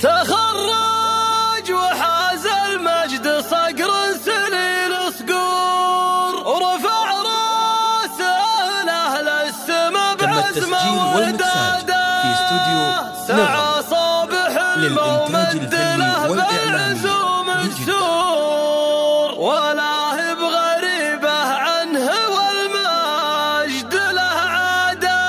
تخرج وحاز المجد صقر سليل صقور، ورفع راسه لأهل السما بعزمه وداده. في استوديو سعى صابح المومد له بالعزوم السور، ولا هي بغريبه عنه والمجد له عاده.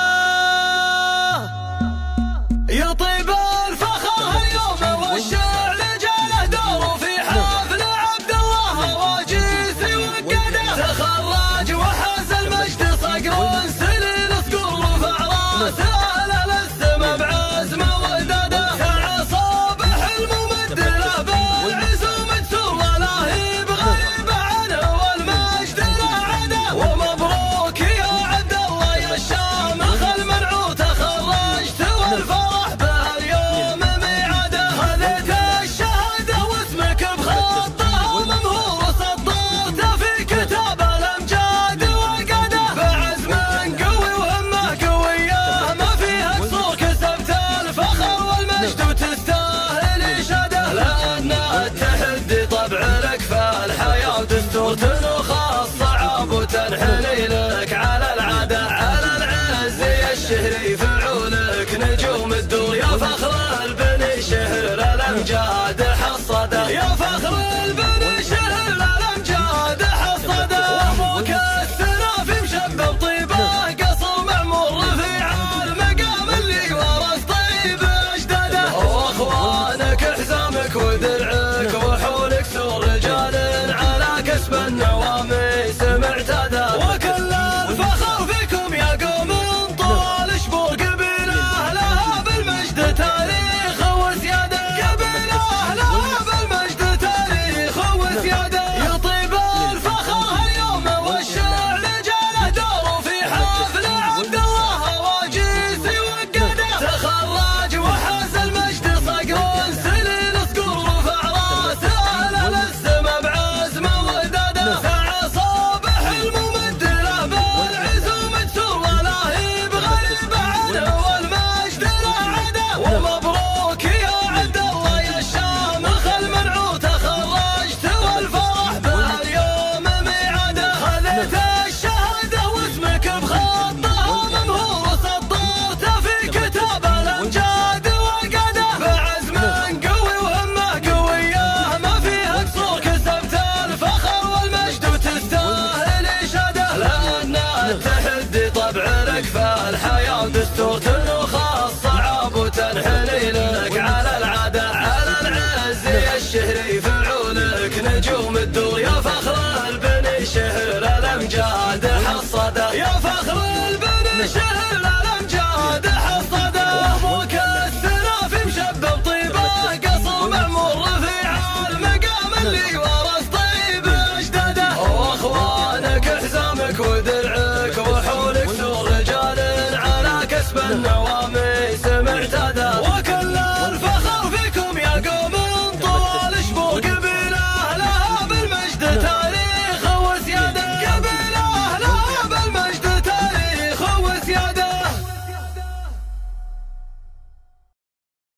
يطيب الفخر هاليوم والشعر جاله دور في حفل عبد الله واجيسي وقده. تخرج وحاز المجد صقر سليل صقور، رفع راسه لأهل السما بعزمه وداده. سعى صابح الممد له بالعزوم السور، ولا هي بغريبه عنه والمجد له عاده. ومبروك يا عبد الله يا الشامخ المنعو، تخرجت والفرح به اليوم ميعاده. خذت الشهاده واسمك بخطه وممهور، سطرته في كتاب الامجاد وقاده. بعزم قوي وهمه قويه ما فيها قصور، كسبت الفخر والمجد